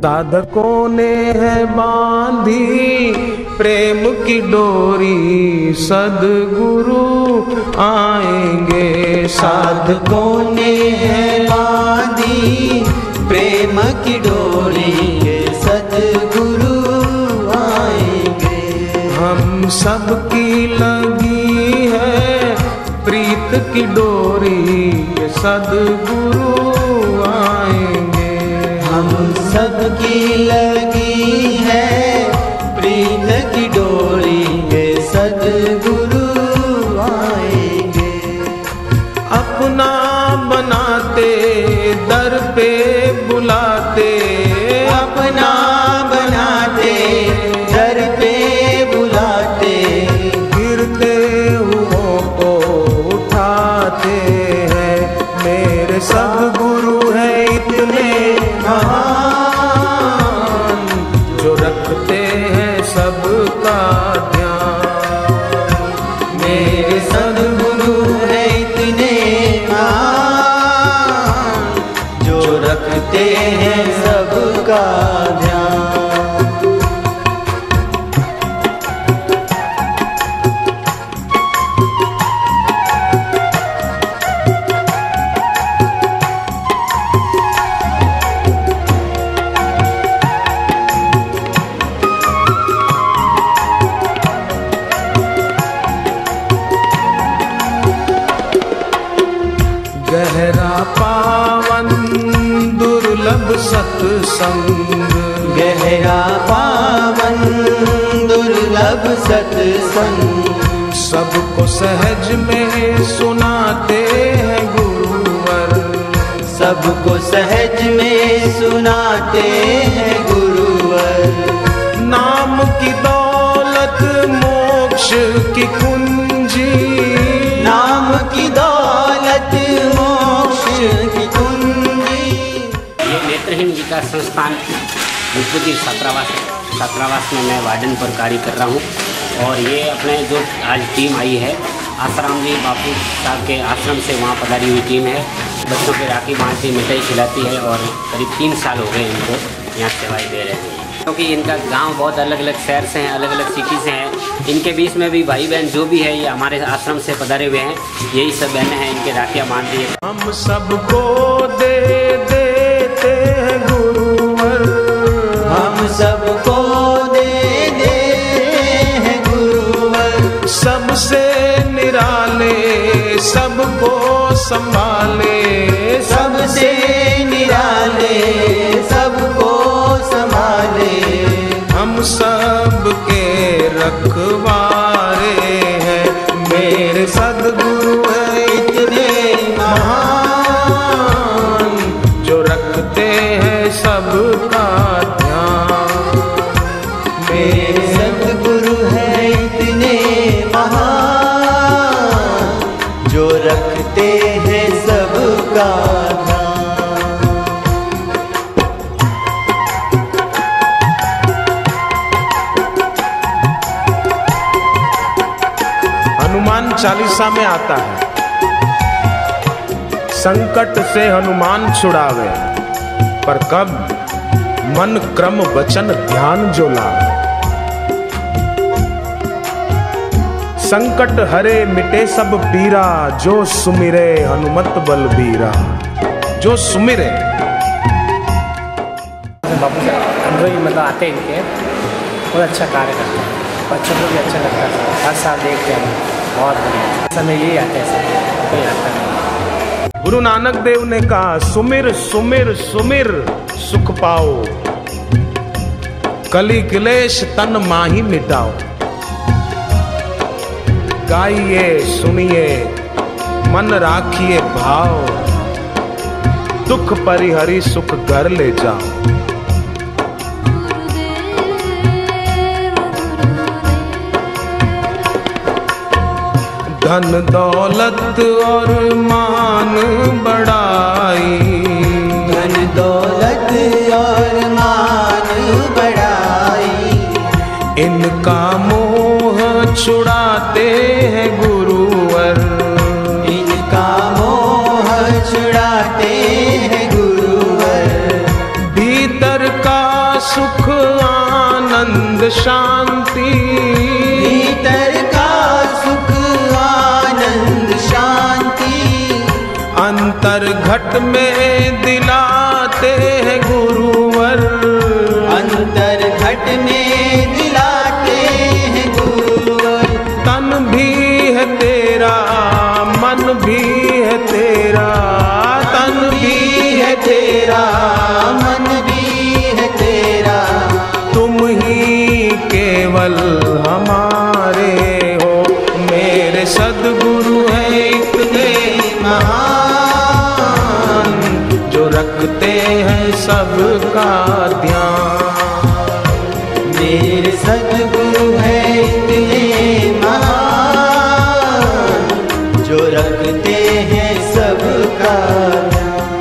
साधकों ने है बांधी प्रेम की डोरी, सद्गुरु आएंगे। साधकों ने है बांधी प्रेम की डोरी, सद्गुरु आएंगे। हम सबकी लगी है प्रीत की डोरी, सद्गुरु आएंगे। हम सबकी लगी है प्रीत की डोरी, सद्गुरु आएंगे। अपना बनाते दर पे बुलाते, अपना बनाते दर पे बुलाते, गिरते हुओं को उठाते हैं। मेरे सद्गुरु है इतने महान, जो रखते हैं सबका ध्यान। मेरे सद्गुरु है इतने महान, जो रखते हैं सबका ध्यान। गहरा पावन दुर्लभ सत्संग, गहरा पावन दुर्लभ सत्संग, सबको सहज में सुनाते हैं गुरुवर। सबको सहज में सुनाते हैं गुरुवर। नाम की दौलत मोक्ष की कुंजी, नाम की दौलत मोक्ष की कुंजी। ये नेत्रहीन विकास संस्थान भूतपुर छात्रावास में मैं वार्डन पर कार्य कर रहा हूँ। और ये अपने जो आज टीम आई है आसाराम जी बापू साहब के आश्रम से, वहाँ पधारी हुई टीम है। बच्चों के राखी बांधती, मिठाई खिलाती है और करीब 3 साल हो गए इनको यहाँ सेवाएं दे रहे हैं। क्योंकि इनका गांव बहुत अलग अलग शहर से हैं, अलग अलग सिटी से हैं। इनके बीच में भी भाई बहन जो भी है ये हमारे आश्रम से पधारे हुए हैं। यही सब बहनें हैं, इनके राखियाँ बांधती है। हम सबको दे देते हैं गुरुवर, हम सबको दे देते हैं गुरुवर। सबसे निराले सबको संभाले, सबसे निराले सबको संभाले। हम सब के रखवारे हैं। मेरे सद्गुरु है इतने महान, जो रखते हैं सबका ध्यान। मेरे सद्गुरु है इतने महान, जो रखते हैं सबका ध्यान। हनुमान चालीसा में आता है, संकट से हनुमान छुड़ावे, पर कब मन क्रम वचन ध्यान जो लावे। संकट हरे मिटे सब पीरा, जो सुमिरे हनुमत बलबीरा। जो सुमिरे बापू अंदर मतलब आते हैं इनके, बहुत अच्छा कार्य करते हैं। बच्चों को भी अच्छा लगता है, हर साल देखते हैं, बहुत बढ़िया समय यही आते हैं सब, कोई आता नहीं। गुरु नानक देव ने कहा, सुमिर सुमिर सुमिर सुख पाओ, कली क्लेश तन माही मिटाओ। गाइए सुनिए मन राखिए भाव, दुख परिहरी सुख घर ले जाओ। धन दौलत और मान बढ़ाई, धन दौलत और मान बढ़ाई। इनका मोह छुड़ाते हैं गुरुवर, इनका मोह छुड़ाते हैं गुरुवर। भीतर का शांति, भीतर का सुख आनंद शांति, अंतर घट में दिलाते हैं गुरुवर, अंतर घट में दिलाते हैं गुरुवर। तन भी है तेरा मन भी है तेरा, तन भी है तेरा मन भी है तेरा, तुम ही केवल हमारे हो। मेरे सद्गुरु हैं इतने महान, जो रखते हैं सबका ध्यान। मेरे सद्गुरु हैं इतने महान, जो रखते हैं सबका ध्यान।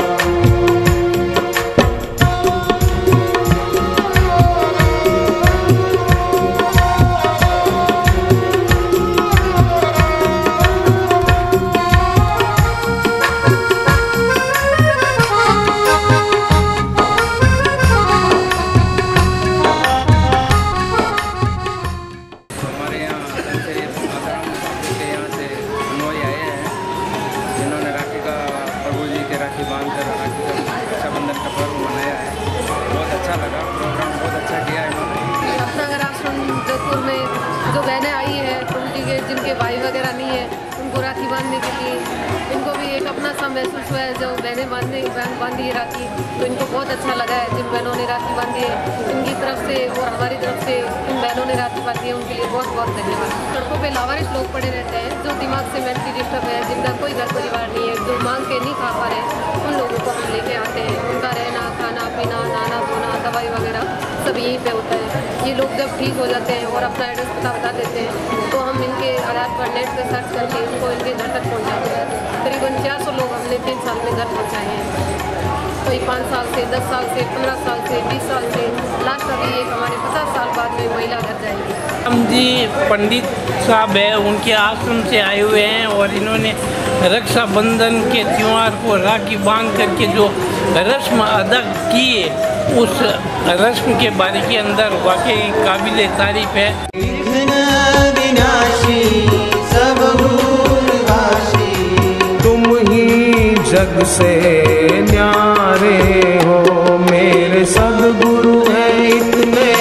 जो बहनें आई है प्रभु जी के, जिनके भाई वगैरह नहीं है, उनको राखी बांधने के लिए इनको भी एक अपना सा महसूस हुआ है। जो बहनें बांधी है राखी, तो इनको बहुत अच्छा लगा है। जिन बहनों ने राखी बांधी है, इनकी तरफ से और हमारी तरफ से इन बहनों ने राखी बांधी है, उनके लिए बहुत बहुत धन्यवाद। सड़कों पे लावारिस लोग पड़े रहते हैं, जो दिमाग से मेंटली डिस्टर्ब है, जिनका कोई घर परिवार नहीं है, जो मांग के नहीं खा पा रहे, उन लोगों को हम लेके आते हैं। उनका रहना, खाना पीना, नहाना धोना, दवाई वगैरह सब यहीं पे होता है। ये लोग जब ठीक हो जाते हैं और अपना एड्रेस पता बता देते हैं, तो हम इनके आधार पर नेट पे सर्च करके इनको इनके घर तक पहुँचाते हैं। करीबन 400 लोग हमने 3 साल में घर पहुँचाए हैं। कोई 5 साल से, 10 साल से, 15 साल से, 20 साल से, लास्ट अभी एक हमारे 50 साल बाद में महिला घर जाएगी। हम जी पंडित साहब है, उनके आश्रम से आए हुए हैं और इन्होंने रक्षाबंधन के त्यौहार को राखी बांध करके जो रस्म अदा किए, उस रस्म के बारे के अंदर वाकई काबिल तारीफ है। विघ्न विनाशी सब दूरभाषी, तुम ही जग से न्यारे हो। मेरे सद्गुरु हैं इतने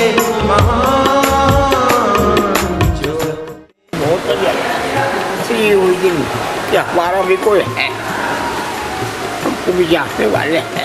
महान, जो बहुत बढ़िया उस दिन अखबारों में कोई है, हमको भी जानने वाले हैं।